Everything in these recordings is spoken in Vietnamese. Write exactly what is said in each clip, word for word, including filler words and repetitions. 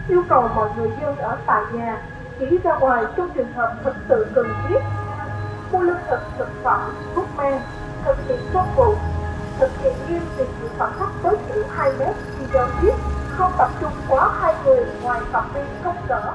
yêu cầu mọi người dân ở tại nhà, chỉ ra ngoài trong trường hợp thực sự cần thiết. Mua lương thực, thực phẩm, thuốc men, thực hiện công vụ, thực hiện nghiêm việc giữ khoảng cách tối thiểu hai mét khi giao tiếp, không tập trung quá hai người ngoài phạm vi công sở.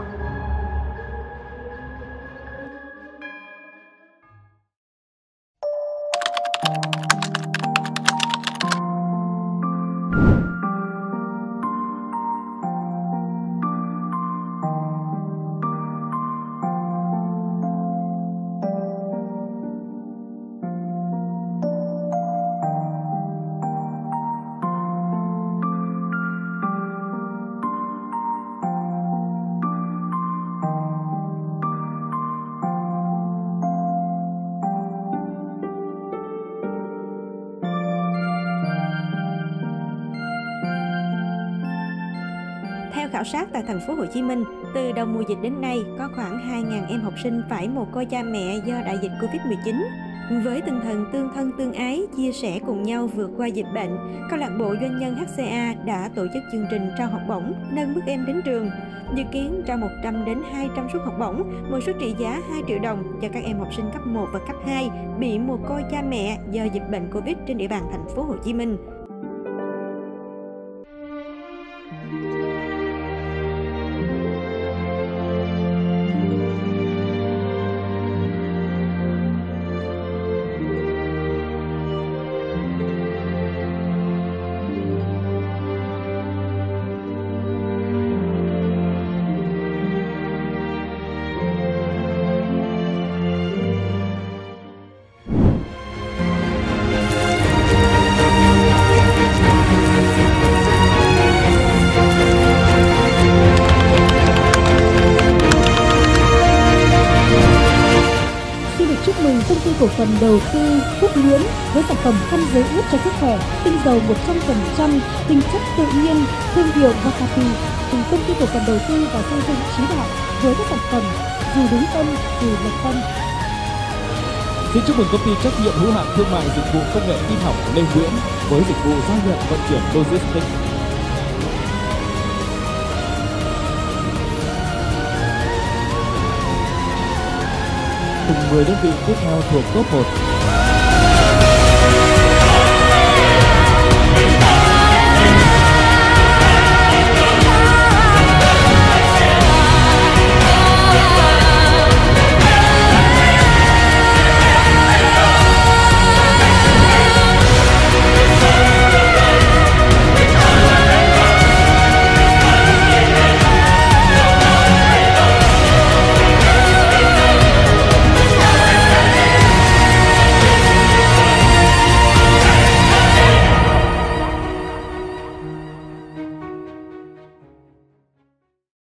Theo khảo sát tại thành phố Hồ Chí Minh, từ đầu mùa dịch đến nay có khoảng hai nghìn em học sinh phải mồ côi cha mẹ do đại dịch Covid mười chín. Với tinh thần tương thân tương ái, chia sẻ cùng nhau vượt qua dịch bệnh, câu lạc bộ doanh nhân hát xê a đã tổ chức chương trình trao học bổng nâng bước em đến trường. Dự kiến trao một trăm đến hai trăm suất học bổng, mỗi suất trị giá hai triệu đồng cho các em học sinh cấp một và cấp hai bị mồ côi cha mẹ do dịch bệnh Covid trên địa bàn thành phố Hồ Chí Minh. Chúc mừng công ty cổ phần đầu tư Phúc Luyến với sản phẩm khăn giấy ướt cho sức khỏe, tinh dầu một trăm phần trăm, tinh chất tự nhiên, thương hiệu Bacardi. Công ty cổ phần đầu tư và xây dựng Chí Đạo với các sản phẩm dù đúng tâm, dù lệch tâm. Xin chúc mừng công ty trách nhiệm hữu hạn thương mại dịch vụ công nghệ tin học Lê Nguyễn với dịch vụ giao nhận vận chuyển logistics. Cùng mười đơn vị tiếp theo thuộc top một.